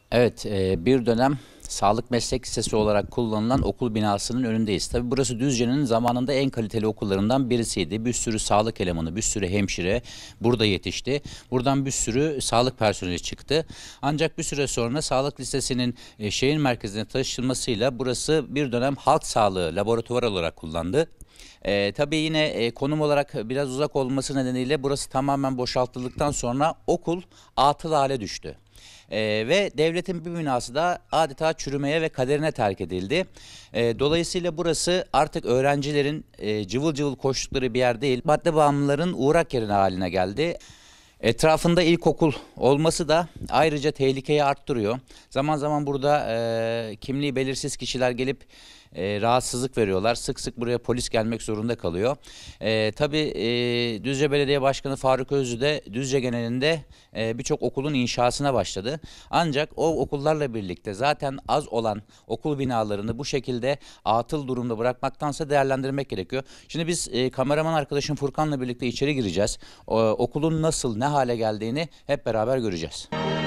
Evet, bir dönem sağlık meslek lisesi olarak kullanılan okul binasının önündeyiz. Tabii burası Düzce'nin zamanında en kaliteli okullarından birisiydi. Bir sürü sağlık elemanı, bir sürü hemşire burada yetişti. Buradan bir sürü sağlık personeli çıktı. Ancak bir süre sonra sağlık lisesinin şehir merkezine taşınmasıyla burası bir dönem halk sağlığı laboratuvarı olarak kullandı. Tabii yine konum olarak biraz uzak olması nedeniyle burası tamamen boşaltıldıktan sonra okul atıl hale düştü. Ve devletin bir binası da adeta çürümeye ve kaderine terk edildi. Dolayısıyla burası artık öğrencilerin cıvıl cıvıl koştukları bir yer değil, madde bağımlıların uğrak yerine haline geldi. Etrafında ilkokul olması da ayrıca tehlikeyi arttırıyor. Zaman zaman burada kimliği belirsiz kişiler gelip rahatsızlık veriyorlar. Sık sık buraya polis gelmek zorunda kalıyor. Tabii Düzce Belediye Başkanı Faruk Özlü de Düzce genelinde birçok okulun inşasına başladı. Ancak o okullarla birlikte zaten az olan okul binalarını bu şekilde atıl durumda bırakmaktansa değerlendirmek gerekiyor. Şimdi biz kameraman arkadaşım Furkan'la birlikte içeri gireceğiz. Okulun nasıl, ne hale geldiğini hep beraber göreceğiz.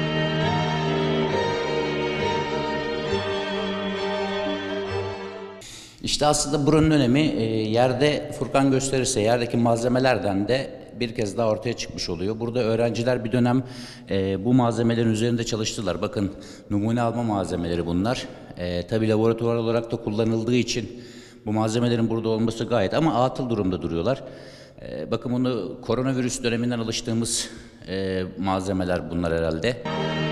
İşte aslında buranın önemi yerde Furkan gösterirse yerdeki malzemelerden de bir kez daha ortaya çıkmış oluyor. Burada öğrenciler bir dönem bu malzemelerin üzerinde çalıştılar. Bakın numune alma malzemeleri bunlar. Tabii laboratuvar olarak da kullanıldığı için bu malzemelerin burada olması gayet ama atıl durumda duruyorlar. Bakın bunu koronavirüs döneminden alıştığımız malzemeler bunlar herhalde.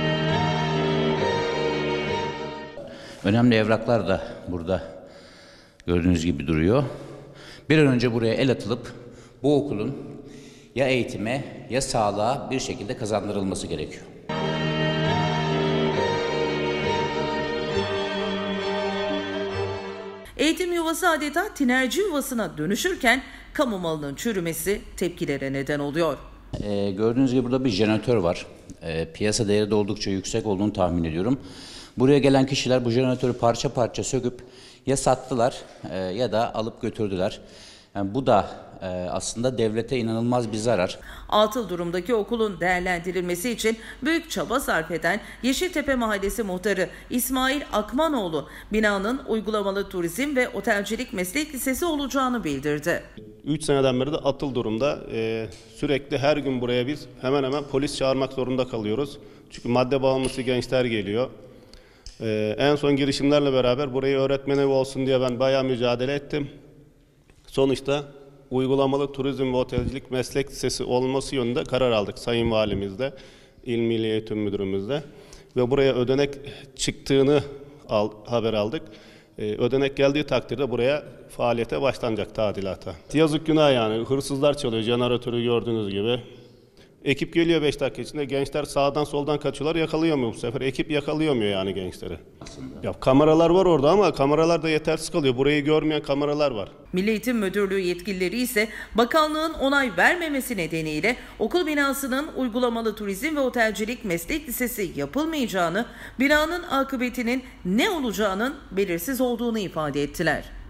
Önemli evraklar da burada gördüğünüz gibi duruyor. Bir an önce buraya el atılıp bu okulun ya eğitime ya sağlığa bir şekilde kazandırılması gerekiyor. Eğitim yuvası adeta tinerci yuvasına dönüşürken kamu malının çürümesi tepkilere neden oluyor. Gördüğünüz gibi burada bir jeneratör var. Piyasa değeri de oldukça yüksek olduğunu tahmin ediyorum. Buraya gelen kişiler bu jeneratörü parça parça söküp ya sattılar ya da alıp götürdüler. Yani bu da aslında devlete inanılmaz bir zarar. Atıl durumdaki okulun değerlendirilmesi için büyük çaba sarf eden Yeşiltepe Mahallesi Muhtarı İsmail Akmanoğlu, binanın uygulamalı turizm ve otelcilik meslek lisesi olacağını bildirdi. 3 seneden beri de atıl durumda. Sürekli her gün buraya biz hemen hemen polis çağırmak zorunda kalıyoruz. Çünkü madde bağımlısı gençler geliyor. En son girişimlerle beraber burayı öğretmen evi olsun diye ben bayağı mücadele ettim. Sonuçta uygulamalı turizm ve otelcilik meslek lisesi olması yönünde karar aldık Sayın Valimizle, İl Milli Eğitim Müdürümüzle ve buraya ödenek çıktığını haber aldık. Ödenek geldiği takdirde buraya faaliyete başlanacak, tadilata. Yazık günah yani, hırsızlar çalıyor, jeneratörü gördüğünüz gibi. Ekip geliyor 5 dakika içinde, gençler sağdan soldan kaçıyorlar, yakalayamıyor bu sefer. Ekip yakalayamıyor yani gençleri. Ya kameralar var orada ama kameralar da yetersiz kalıyor. Burayı görmeyen kameralar var. Milli Eğitim Müdürlüğü yetkilileri ise bakanlığın onay vermemesi nedeniyle okul binasının uygulamalı turizm ve otelcilik meslek lisesi yapılmayacağını, binanın akıbetinin ne olacağının belirsiz olduğunu ifade ettiler.